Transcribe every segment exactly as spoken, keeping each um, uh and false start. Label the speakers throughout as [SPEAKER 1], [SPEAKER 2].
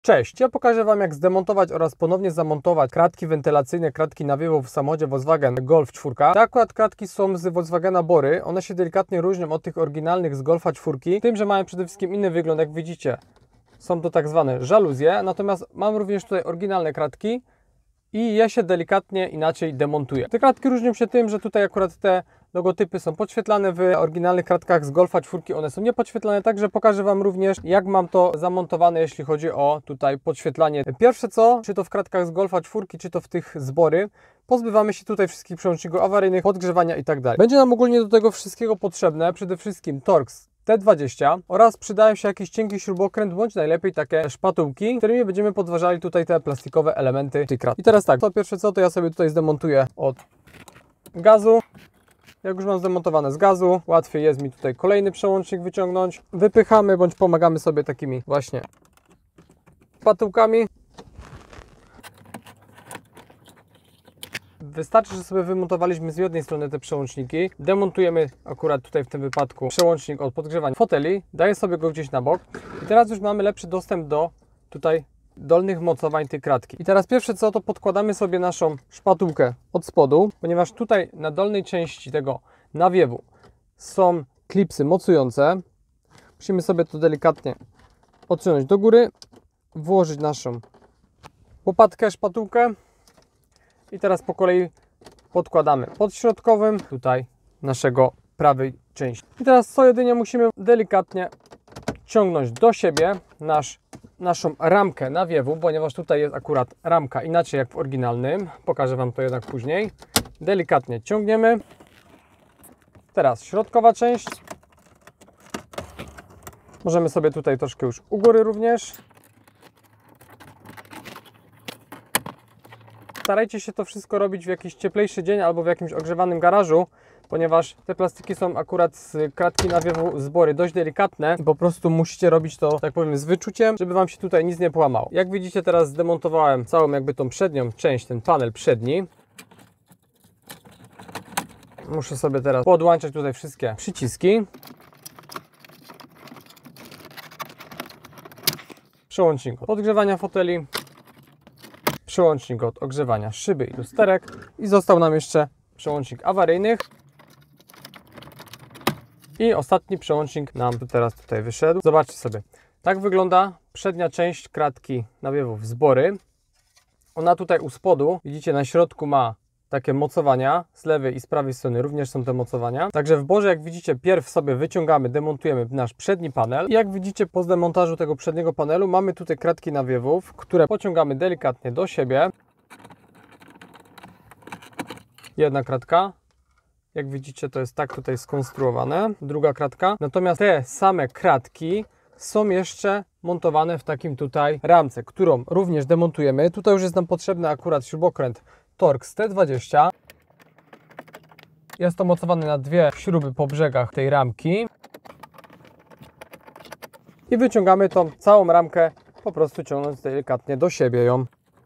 [SPEAKER 1] Cześć, ja pokażę Wam, jak zdemontować oraz ponownie zamontować kratki wentylacyjne, kratki nawiewów w samochodzie Volkswagen Golf cztery. Te akurat kratki są z Volkswagena Bory, one się delikatnie różnią od tych oryginalnych z Golfa cztery, tym, że mają przede wszystkim inny wygląd, jak widzicie. Są to tak zwane żaluzje, natomiast mam również tutaj oryginalne kratki i je się delikatnie inaczej demontuje. Te kratki różnią się tym, że tutaj akurat te logotypy są podświetlane, w oryginalnych kratkach z Golfa cztery one są niepodświetlane, także pokażę Wam również, jak mam to zamontowane, jeśli chodzi o tutaj podświetlanie. Pierwsze co, czy to w kratkach z Golfa cztery, czy to w tych z Bory, pozbywamy się tutaj wszystkich przełączników awaryjnych, podgrzewania i tak dalej. Będzie nam ogólnie do tego wszystkiego potrzebne przede wszystkim Torx T dwadzieścia oraz przydają się jakiś cienki śrubokręt, bądź najlepiej takie szpatułki, którymi będziemy podważali tutaj te plastikowe elementy tych krat. I teraz tak, to pierwsze co, to ja sobie tutaj zdemontuję od gazu. Jak już mam zdemontowane z gazu, łatwiej jest mi tutaj kolejny przełącznik wyciągnąć. Wypychamy bądź pomagamy sobie takimi właśnie szpatułkami. Wystarczy, że sobie wymontowaliśmy z jednej strony te przełączniki. Demontujemy akurat tutaj w tym wypadku przełącznik od podgrzewania foteli. Daję sobie go gdzieś na bok. I teraz już mamy lepszy dostęp do tutaj dolnych mocowań tej kratki. I teraz pierwsze co, to podkładamy sobie naszą szpatułkę od spodu, ponieważ tutaj na dolnej części tego nawiewu są klipsy mocujące. Musimy sobie to delikatnie odciągnąć do góry, włożyć naszą łopatkę, szpatułkę i teraz po kolei podkładamy pod środkowym tutaj naszego prawej części. I teraz co jedynie musimy delikatnie ciągnąć do siebie nasz naszą ramkę nawiewu, ponieważ tutaj jest akurat ramka inaczej jak w oryginalnym. Pokażę Wam to jednak później. Delikatnie ciągniemy. Teraz środkowa część. Możemy sobie tutaj troszkę już u góry również. Starajcie się to wszystko robić w jakiś cieplejszy dzień albo w jakimś ogrzewanym garażu, ponieważ te plastiki są akurat z kratki nawiewu z Bory dość delikatne i po prostu musicie robić to, tak powiem, z wyczuciem, żeby Wam się tutaj nic nie połamało. Jak widzicie, teraz zdemontowałem całą jakby tą przednią część, ten panel przedni. Muszę sobie teraz podłączać tutaj wszystkie przyciski. Przełącznik od podgrzewania foteli. Przełącznik od ogrzewania szyby i lusterek. I został nam jeszcze przełącznik awaryjnych. I ostatni przełącznik nam teraz tutaj wyszedł. Zobaczcie sobie. Tak wygląda przednia część kratki nawiewów z Bory. Ona tutaj u spodu, widzicie, na środku ma takie mocowania. Z lewej i z prawej strony również są te mocowania. Także w Borze, jak widzicie, pierw sobie wyciągamy, demontujemy nasz przedni panel. I jak widzicie, po zdemontażu tego przedniego panelu mamy tutaj kratki nawiewów, które pociągamy delikatnie do siebie. Jedna kratka. Jak widzicie, to jest tak tutaj skonstruowane. Druga kratka. Natomiast te same kratki są jeszcze montowane w takim tutaj ramce, którą również demontujemy. Tutaj już jest nam potrzebny akurat śrubokręt Torx T dwadzieścia. Jest to mocowane na dwie śruby po brzegach tej ramki. I wyciągamy tą całą ramkę, po prostu ciągnąc delikatnie do siebie ją.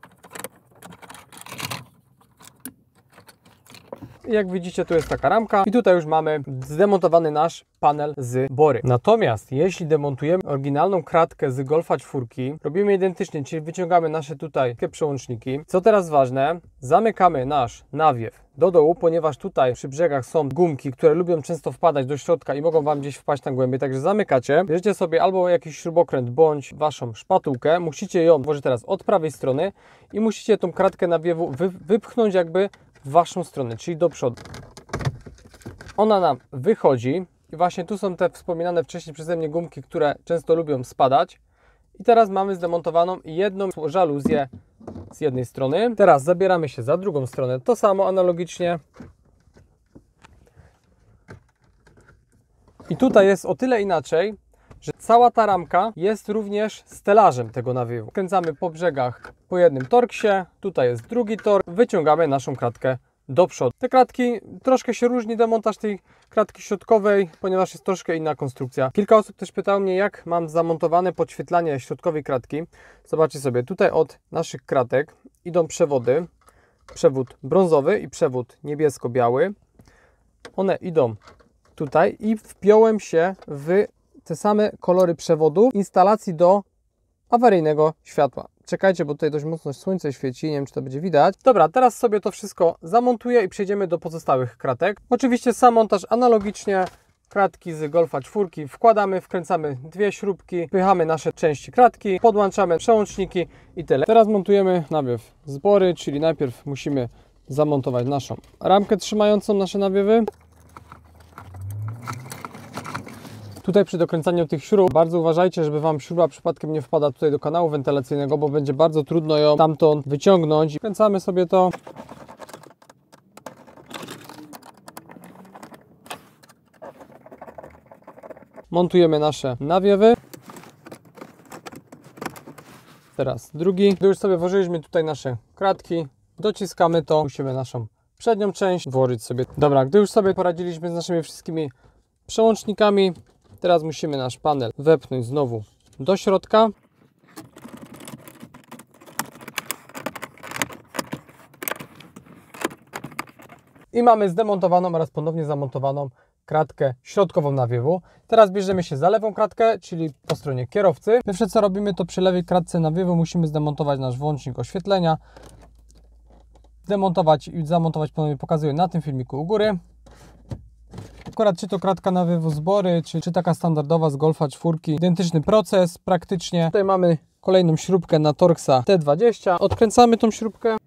[SPEAKER 1] Jak widzicie, tu jest taka ramka i tutaj już mamy zdemontowany nasz panel z Bory. Natomiast jeśli demontujemy oryginalną kratkę z Golfa cztery, robimy identycznie, czyli wyciągamy nasze tutaj przełączniki. Co teraz ważne, zamykamy nasz nawiew do dołu, ponieważ tutaj przy brzegach są gumki, które lubią często wpadać do środka i mogą Wam gdzieś wpaść na głębiej, także zamykacie. Bierzecie sobie albo jakiś śrubokręt, bądź Waszą szpatułkę, musicie ją włożyć teraz od prawej strony i musicie tą kratkę nawiewu wy wypchnąć jakby w Waszą stronę, czyli do przodu. Ona nam wychodzi i właśnie tu są te wspominane wcześniej przeze mnie gumki, które często lubią spadać. I teraz mamy zdemontowaną jedną żaluzję z jednej strony. Teraz zabieramy się za drugą stronę, to samo analogicznie. I tutaj jest o tyle inaczej, że cała ta ramka jest również stelażem tego nawiewu. Kręcamy po brzegach po jednym torksie, tutaj jest drugi tork, wyciągamy naszą kratkę do przodu. Te kratki, troszkę się różni demontaż tej kratki środkowej, ponieważ jest troszkę inna konstrukcja. Kilka osób też pytało mnie, jak mam zamontowane podświetlanie środkowej kratki. Zobaczcie sobie, tutaj od naszych kratek idą przewody. Przewód brązowy i przewód niebiesko-biały. One idą tutaj i wpiąłem się w te same kolory przewodów instalacji do awaryjnego światła. Czekajcie, bo tutaj dość mocno słońce świeci, nie wiem, czy to będzie widać. Dobra, teraz sobie to wszystko zamontuję i przejdziemy do pozostałych kratek. Oczywiście sam montaż analogicznie. Kratki z Golfa czwórki wkładamy, wkręcamy dwie śrubki, wpychamy nasze części kratki, podłączamy przełączniki i tyle. Teraz montujemy nawiew zbory, czyli najpierw musimy zamontować naszą ramkę trzymającą nasze nawiewy. Tutaj przy dokręcaniu tych śrub bardzo uważajcie, żeby Wam śruba przypadkiem nie wpada tutaj do kanału wentylacyjnego, bo będzie bardzo trudno ją stamtąd wyciągnąć. Wkręcamy sobie to. Montujemy nasze nawiewy. Teraz drugi. Gdy już sobie włożyliśmy tutaj nasze kratki, dociskamy to. Musimy naszą przednią część włożyć sobie. Dobra, gdy już sobie poradziliśmy z naszymi wszystkimi przełącznikami, teraz musimy nasz panel wepchnąć znowu do środka. I mamy zdemontowaną oraz ponownie zamontowaną kratkę środkową nawiewu. Teraz bierzemy się za lewą kratkę, czyli po stronie kierowcy. Pierwsze co robimy, to przy lewej kratce nawiewu musimy zdemontować nasz włącznik oświetlenia. Zdemontować i zamontować ponownie pokazuję na tym filmiku u góry. Akurat czy to kratka nawiewu zbory, czy, czy taka standardowa z Golfa czwórki, identyczny proces praktycznie. Tutaj mamy kolejną śrubkę na Torxa T dwadzieścia. Odkręcamy tą śrubkę.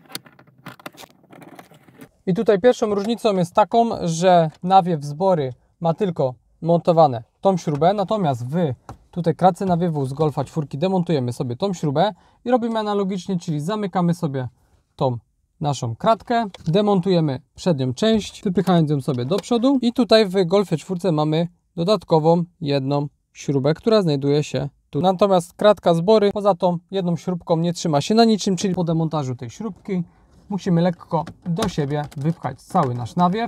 [SPEAKER 1] I tutaj pierwszą różnicą jest taką, że nawiew zbory ma tylko montowane tą śrubę, natomiast w tutaj kratce nawiewu z Golfa czwórki demontujemy sobie tą śrubę i robimy analogicznie, czyli zamykamy sobie tą naszą kratkę, demontujemy przednią część, wypychając ją sobie do przodu i tutaj w Golfie czwórce mamy dodatkową jedną śrubę, która znajduje się tu. Natomiast kratka zbory poza tą jedną śrubką nie trzyma się na niczym, czyli po demontażu tej śrubki musimy lekko do siebie wypchać cały nasz nawiew.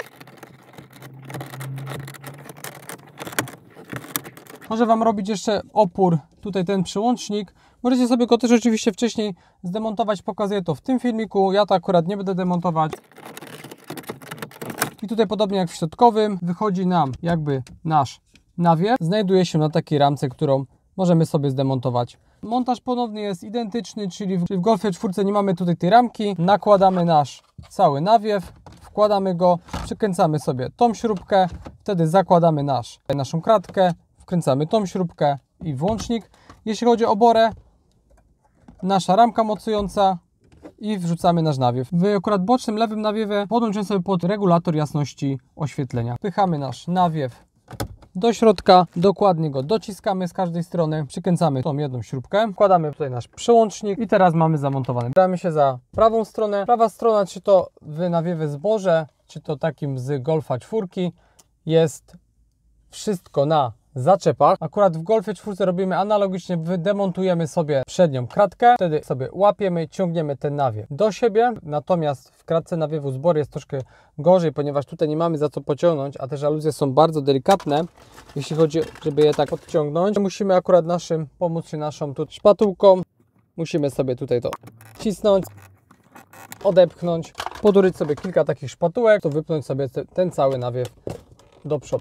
[SPEAKER 1] Może Wam robić jeszcze opór tutaj ten przełącznik. Możecie sobie go też oczywiście wcześniej zdemontować. Pokazuję to w tym filmiku. Ja to akurat nie będę demontować. I tutaj podobnie jak w środkowym wychodzi nam jakby nasz nawiew. Znajduje się na takiej ramce, którą możemy sobie zdemontować. Montaż ponownie jest identyczny, czyli w, w Golfie czwórce nie mamy tutaj tej ramki. Nakładamy nasz cały nawiew, wkładamy go, przykręcamy sobie tą śrubkę, wtedy zakładamy nasz, naszą kratkę, wkręcamy tą śrubkę i włącznik. Jeśli chodzi o borę, nasza ramka mocująca i wrzucamy nasz nawiew. W akurat bocznym lewym nawiewie podłączę sobie pod regulator jasności oświetlenia. Wpychamy nasz nawiew do środka, dokładnie go dociskamy z każdej strony, przykręcamy tą jedną śrubkę, wkładamy tutaj nasz przełącznik i teraz mamy zamontowany. Damy się za prawą stronę. Prawa strona, czy to w nawiewie zboże, czy to takim z Golfa czwórki, jest wszystko na zaczepach. Akurat w Golfie czwórce robimy analogicznie, demontujemy sobie przednią kratkę, wtedy sobie łapiemy, ciągniemy ten nawiew do siebie, natomiast w kratce nawiewu zbory jest troszkę gorzej, ponieważ tutaj nie mamy za co pociągnąć, a te żaluzje są bardzo delikatne, jeśli chodzi, żeby je tak odciągnąć. Musimy akurat naszym, pomóc się naszą tu szpatułką, musimy sobie tutaj to cisnąć, odepchnąć, podurzyć sobie kilka takich szpatułek, to wypnąć sobie ten cały nawiew do przodu.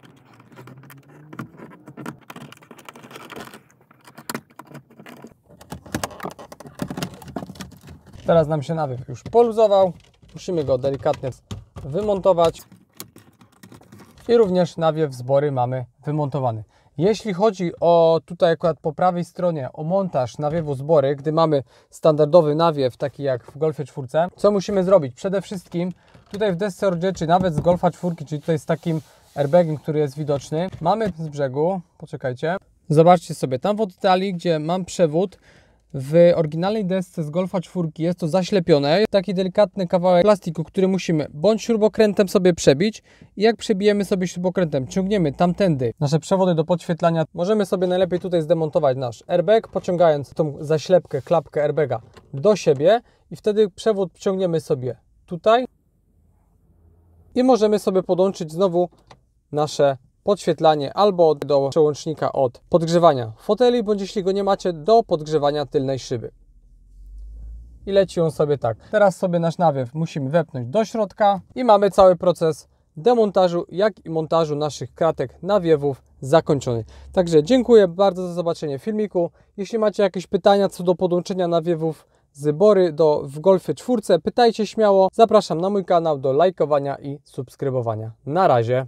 [SPEAKER 1] Teraz nam się nawiew już poluzował, musimy go delikatnie wymontować i również nawiew zbory mamy wymontowany. Jeśli chodzi o tutaj akurat po prawej stronie o montaż nawiewu zbory, gdy mamy standardowy nawiew taki jak w Golfie czwórce, co musimy zrobić? Przede wszystkim tutaj w desce ordzieczy, nawet z Golfa czwórki, czyli tutaj z takim airbagiem, który jest widoczny, mamy z brzegu, poczekajcie, zobaczcie sobie tam w oddali, gdzie mam przewód. W oryginalnej desce z Golfa czwórki jest to zaślepione. Taki delikatny kawałek plastiku, który musimy bądź śrubokrętem sobie przebić i jak przebijemy sobie śrubokrętem, ciągniemy tamtędy nasze przewody do podświetlania, możemy sobie najlepiej tutaj zdemontować nasz airbag, pociągając tą zaślepkę, klapkę airbaga do siebie i wtedy przewód ciągniemy sobie tutaj i możemy sobie podłączyć znowu nasze podświetlanie albo do przełącznika od podgrzewania foteli, bądź jeśli go nie macie, do podgrzewania tylnej szyby. I leci on sobie tak. Teraz sobie nasz nawiew musimy wepchnąć do środka i mamy cały proces demontażu, jak i montażu naszych kratek nawiewów zakończony. Także dziękuję bardzo za zobaczenie filmiku. Jeśli macie jakieś pytania co do podłączenia nawiewów z Bory do, w Golfie czwórce, pytajcie śmiało. Zapraszam na mój kanał do lajkowania i subskrybowania. Na razie.